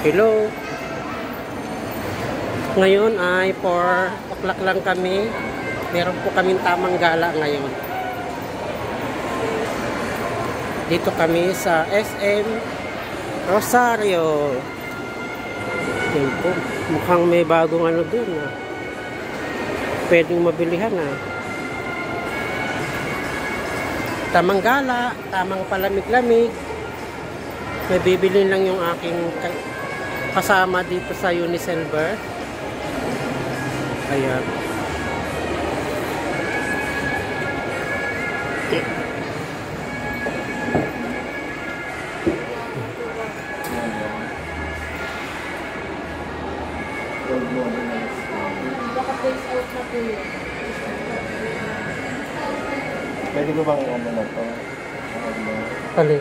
Hello. Ngayon ay 4 o'clock lang kami. Meron po kaming tamang gala ngayon. Dito kami sa SM Rosario. Yan po. Mukhang may bagong ano dun. Pwedeng mabilihan Tamang gala, tamang palamig-lamig. May bibili lang yung aking kasama dito sa Unisilver. Ayan. Pwede ko bang ano na ito? Alin?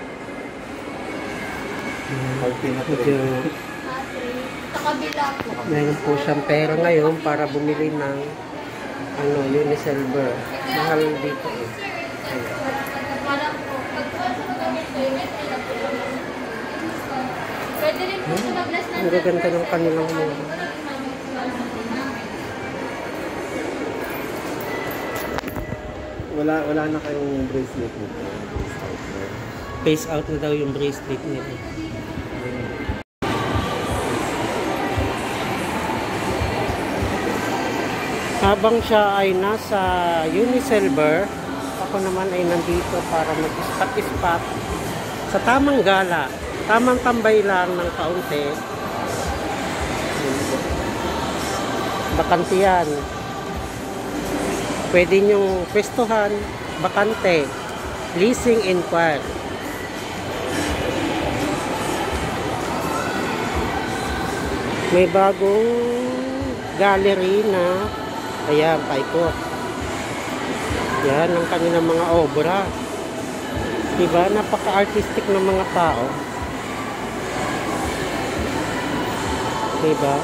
Mayroon po siyang pera ngayon para bumili ng Unisilver. Mahal dito Ang gaganda ng kanilang mga. Wala na kayong bracelet nito. Face out na daw yung bracelet nito. Habang siya ay nasa Unisilver, ako naman ay nandito para mag-spot-spot sa tamang gala. Tamang tambay lang ng kaunti. Bakante yan. Pwede nyong pwestuhan, bakante, leasing inquire. May bagong gallery na, ayan, paikot. Yan ang kanilang mga obra. Diba? Napaka-artistic ng mga tao. Diba?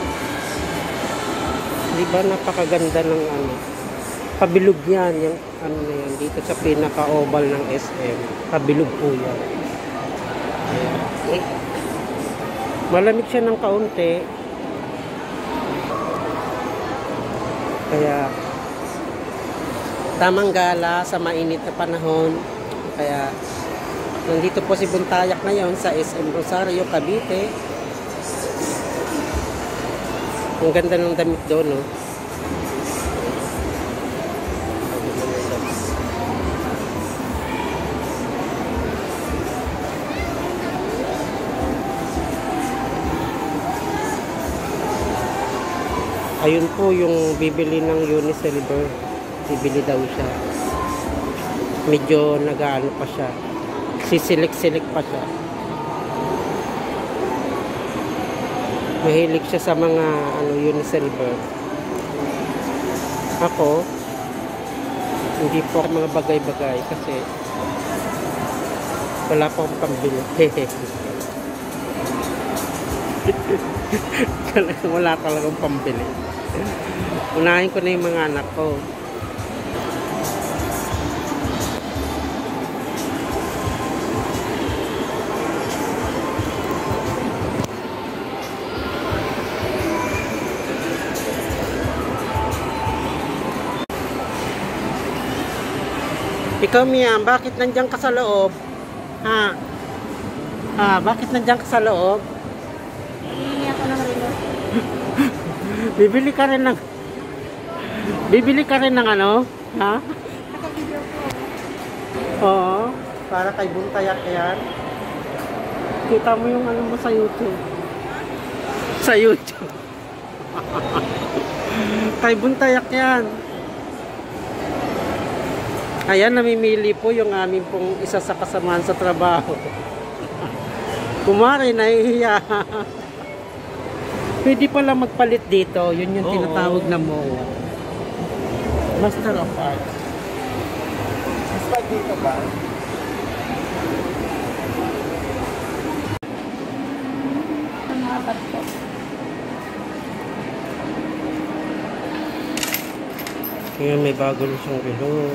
Diba? Napakaganda ng pabilog yan, yung na yan, dito sa pinaka-oval ng SM. Pabilog po yan. Ayan. Malamig siya ng kaunti. Kaya tamang gala sa mainit na panahon. Kaya nandito po si Buntayak ngayon sa SM Rosario, Cavite. Ang ganda ng damit doon, no? Ayun po yung bibili ng Unisilver. Bibili daw siya. Medyo nag-ano pa siya. Sisilik-silik pa siya. Mahilig siya sa mga Unisilver. Ako, hindi po mga bagay-bagay kasi wala pa akong pambili. Wala talagang pambili. Unahin ko na yung mga anak ko. Ikaw, Mia, bakit nandiyan ka sa loob? Bakit nandiyan ka sa loob? Hihingi ako ng relo. Bibili ka rin ng ano? Ha? Naka-video ko. Oo, para kay Buntayak yan. Kita mo yung ano mo sa YouTube. Sa YouTube. Kay Buntayak yan. Ayan, namimili po yung aming pong isa sa kasamahan sa trabaho. Kumari, nahihiya. Pwede pala magpalit dito. Yun yung tinatawag na mall. Master of Art. Mas pag dito ba? Ang mga bag ko. Ngayon may bago na siyang relo.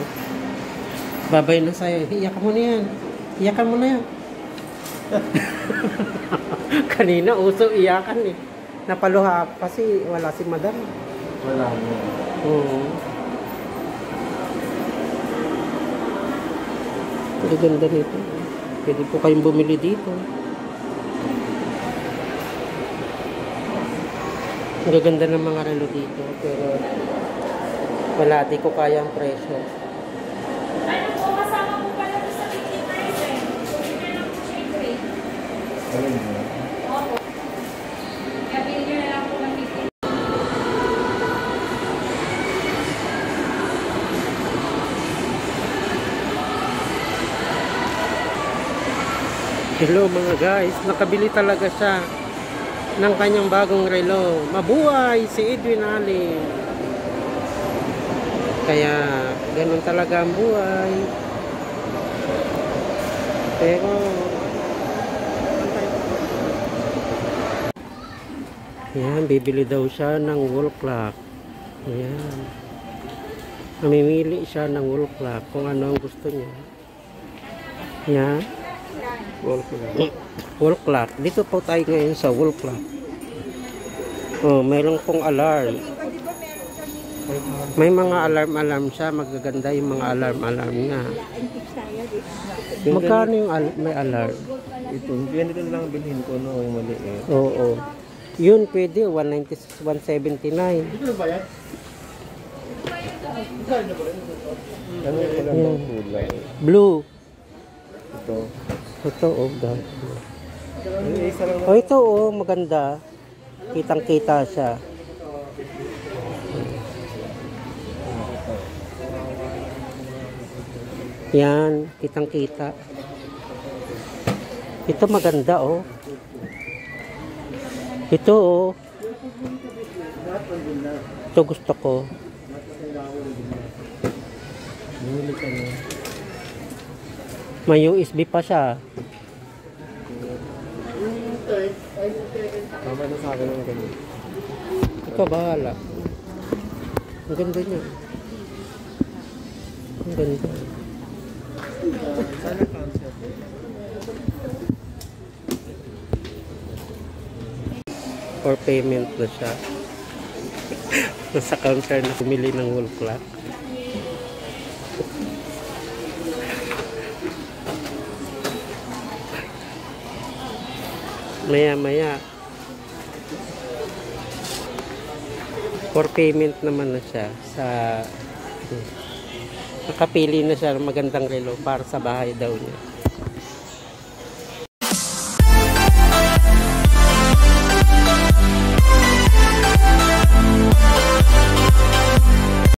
Babay na sa'yo. Iyakan mo na yan. Iyakan mo na yan. Kanina uso iyakan eh. Napaluha kasi wala si madam. Wala mo. Oo. Ang ganda nito. Pwede po kayong bumili dito. Ang gaganda ng mga relo dito. Pero wala, di ko kaya ang presyo. Ayun mo. Hello mga guys, nakabili talaga siya ng kanyang bagong relo. Mabuhay si Edwin Allen. Kaya ganun talaga ang buhay. Pero yan, bibili daw siya ng wall clock. Yan. Mamimili siya ng wall clock kung ano ang gusto niya. Yan. Wall clock. Dito po tayo ngayon sa wall clock. Oh, mayroon pong alarm. May mga alarm siya. Magaganda yung mga alarm niya. Magkano yung may alarm? Ito, ganito lang bilhin ko no, yung maliit. Oo. Yun pwede, 179. Ano yung lang kulay? Blue. Ito. Ito, oh, God. Isa lang Oh, ito, oh, maganda. Kitang-kita siya. Yan, kitang-kita. Ito maganda, oh. Ito, oh. Ito gusto ko. Bumili ka na. May USB pa siya. Tama na sa akin yung ganyan. Ikaw bahala. Ang ganda niya. Ang ganda. Sana concept. For payment na siya. Nasa counter na pumili ng wall clock. Maya for payment naman na siya sa nakapili na siya ng magandang relo para sa bahay daw niya.